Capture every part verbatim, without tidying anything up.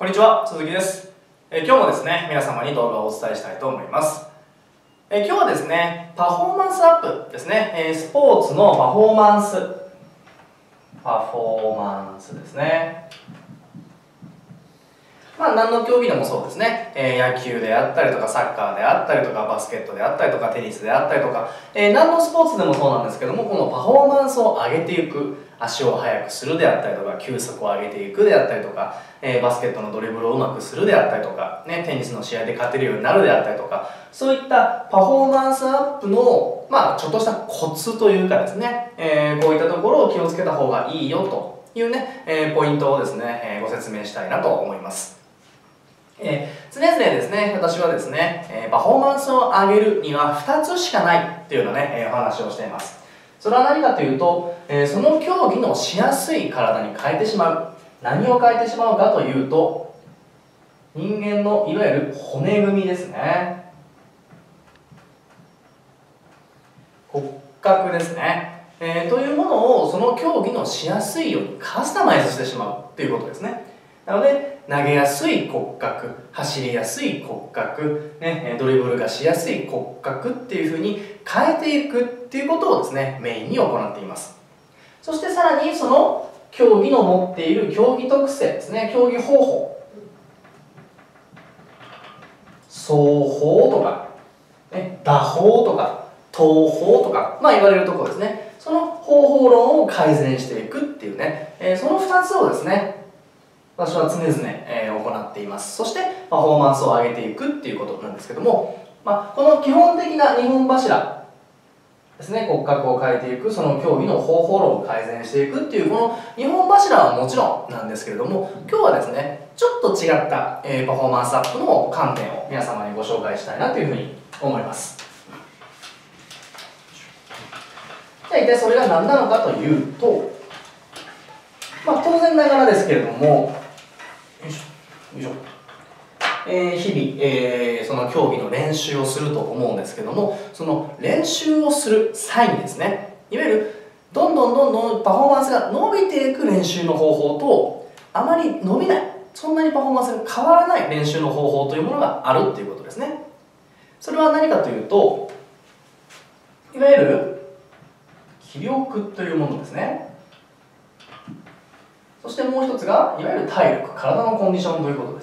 こんにちは、鈴木です。え今日もですね、皆様に動画をお伝えしたいと思います。え今日はですね、パフォーマンスアップですね、えスポーツのパフォーマンス、パフォーマンスですね。まあ、何の競技でもそうですね、えー、野球であったりとかサッカーであったりとかバスケットであったりとかテニスであったりとか、えー、何のスポーツでもそうなんですけども、このパフォーマンスを上げていく、足を速くするであったりとか球速を上げていくであったりとか、えー、バスケットのドリブルをうまくするであったりとか、ね、テニスの試合で勝てるようになるであったりとか、そういったパフォーマンスアップの、まあ、ちょっとしたコツというかですね、えー、こういったところを気をつけた方がいいよというね、えー、ポイントをですね、えー、ご説明したいなと思います。えー、常々ですね、私はですね、えー、パフォーマンスを上げるにはふたつしかないっていうようなね、えー、お話をしています。それは何かというと、えー、その競技のしやすい体に変えてしまう。何を変えてしまうかというと、人間のいわゆる骨組みですね。骨格ですね。えー、というものをその競技のしやすいようにカスタマイズしてしまうということですね。なので、投げやすい骨格、走りやすい骨格、ね、ドリブルがしやすい骨格っていうふうに変えていくっていうことをですね、メインに行っています。そしてさらにその競技の持っている競技特性ですね、競技方法。走法とか、ね、打法とか、投法とか、まあ言われるところですね。その方法論を改善していくっていうね、えー、そのふたつをですね、私は常々、えー、行っています。そしてパフォーマンスを上げていくっていうことなんですけども、まあ、この基本的なにほん柱ですね、骨格を変えていく、その競技の方法論を改善していくっていうこのにほん柱はもちろんなんですけれども、今日はですね、ちょっと違った、えー、パフォーマンスアップの観点を皆様にご紹介したいなというふうに思います。じゃあ一体それが何なのかというと、まあ、当然ながらですけれども、よいしょよいしょ、えー、日々、えー、その競技の練習をすると思うんですけども、その練習をする際にですね、いわゆるどんどんどんどんパフォーマンスが伸びていく練習の方法と、あまり伸びない、そんなにパフォーマンスが変わらない練習の方法というものがあるということですね。それは何かというと、いわゆる気力というものですね。そしてもう一つがいわゆる体力、体のコンディションということです。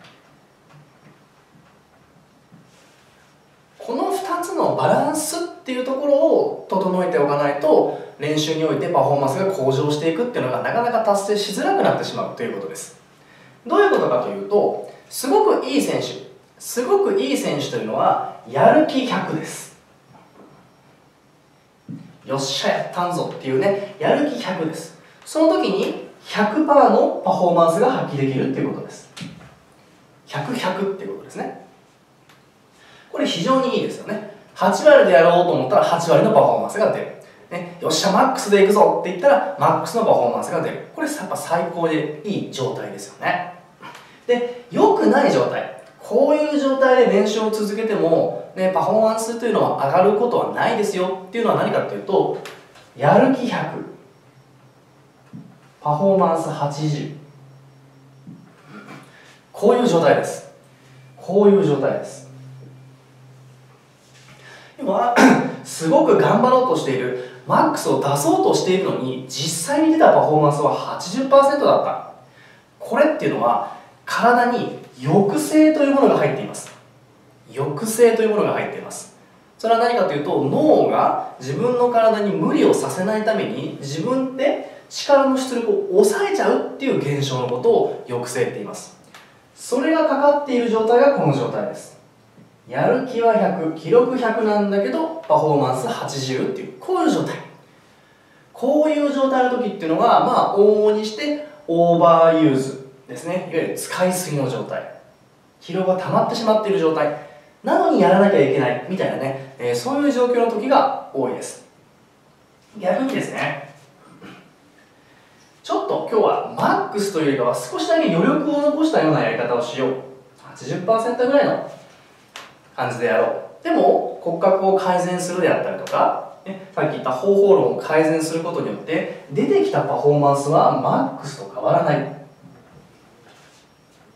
このふたつのバランスっていうところを整えておかないと、練習においてパフォーマンスが向上していくっていうのがなかなか達成しづらくなってしまうということです。どういうことかというと、すごくいい選手、すごくいい選手というのはやる気ひゃくです。よっしゃやったんぞっていうね、やる気ひゃくです。その時に ひゃくパーセント のパフォーマンスが発揮できるっていうことです。ひゃく、ひゃくっていうことですね。これ非常にいいですよね。はち割でやろうと思ったらはち割のパフォーマンスが出る。ね、よっしゃ、マックスでいくぞって言ったらマックスのパフォーマンスが出る。これやっぱ最高でいい状態ですよね。で、良くない状態。こういう状態で練習を続けても、ね、パフォーマンスというのは上がることはないですよっていうのは何かというと、やる気ひゃく。パフォーマンスはちじゅう。こういう状態です。こういう状態です。今、すごく頑張ろうとしている、マックスを出そうとしているのに、実際に出たパフォーマンスは はちじゅっパーセント だった。これっていうのは、体に抑制というものが入っています。抑制というものが入っています。それは何かというと、脳が自分の体に無理をさせないために、自分で力の出力を抑えちゃうっていう現象のことを抑制って言います。それがかかっている状態がこの状態です。やる気はひゃく、気力ひゃくなんだけどパフォーマンスはちじゅうっていう、こういう状態。こういう状態の時っていうのは、まあ往々にしてオーバーユーズですね。いわゆる使いすぎの状態、疲労が溜まってしまっている状態なのにやらなきゃいけないみたいなね、えー、そういう状況の時が多いです。逆にですね、ちょっと今日はマックスというよりかは少しだけ余力を残したようなやり方をしよう。はちじゅっパーセント ぐらいの感じでやろう。でも骨格を改善するであったりとか、ね、さっき言った方法論を改善することによって出てきたパフォーマンスはマックスと変わらない。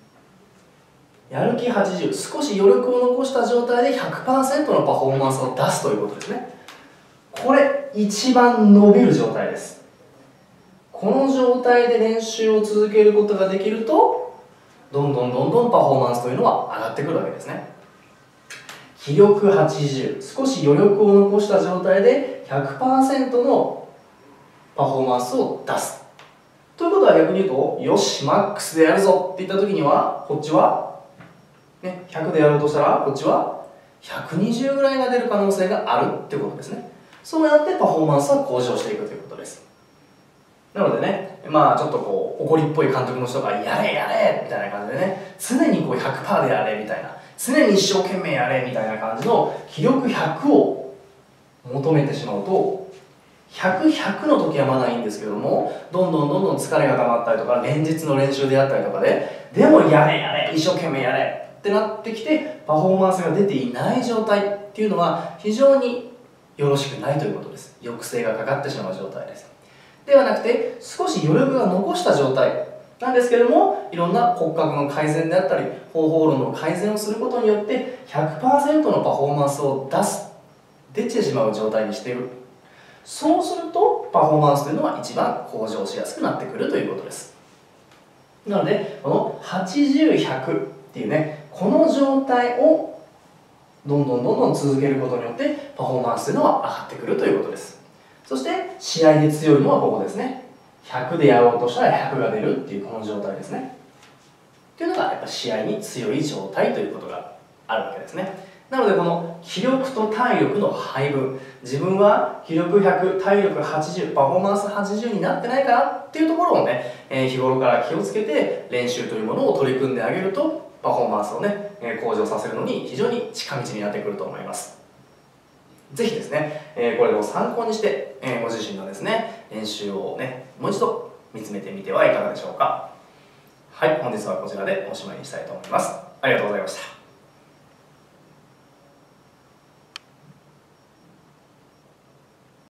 やる気はちじゅう、少し余力を残した状態で ひゃくパーセント のパフォーマンスを出すということですね。これ一番伸びる状態です。この状態で練習を続けることができると、どんどんどんどんパフォーマンスというのは上がってくるわけですね。気力はちじゅう、少し余力を残した状態で ひゃくパーセント のパフォーマンスを出すということは、逆に言うと、よしマックスでやるぞって言った時には、こっちは、ね、ひゃくでやろうとしたらこっちはひゃくにじゅうぐらいが出る可能性があるってことですね。そうやってパフォーマンスは向上していくということです。なのでね、まあちょっとこう怒りっぽい監督の人がやれやれみたいな感じでね、常にこう ひゃくパーセント でやれみたいな、常に一生懸命やれみたいな感じの気力ひゃくを求めてしまうと、ひゃく、ひゃくの時はまだいいんですけども、どんどんどんどん疲れが溜まったりとか、連日の練習であったりとかで、でもやれやれ一生懸命やれってなってきて、パフォーマンスが出ていない状態っていうのは非常によろしくないということです。抑制がかかってしまう状態です。ではなくて、少し余力が残した状態なんですけれども、いろんな骨格の改善であったり方法論の改善をすることによって ひゃくパーセント のパフォーマンスを出す出てしまう状態にしている。そうするとパフォーマンスというのは一番向上しやすくなってくるということです。なのでこのはちじゅう、ひゃくっていうね、この状態をどんどんどんどん続けることによってパフォーマンスというのは上がってくるということです。そして試合で強いのはここですね。ひゃくでやろうとしたらひゃくが出るっていうこの状態ですね。っていうのがやっぱ試合に強い状態ということがあるわけですね。なのでこの気力と体力の配分、自分は気力ひゃく、体力はちじゅう、パフォーマンスはちじゅうになってないかなっていうところをね、えー、日頃から気をつけて練習というものを取り組んであげると、パフォーマンスをね、えー、向上させるのに非常に近道になってくると思います。ぜひですね、えー、これを参考にして、えー、ご自身のですね、練習をね、もう一度見つめてみてはいかがでしょうか。はい、本日はこちらでおしまいにしたいと思います。ありがとうございました。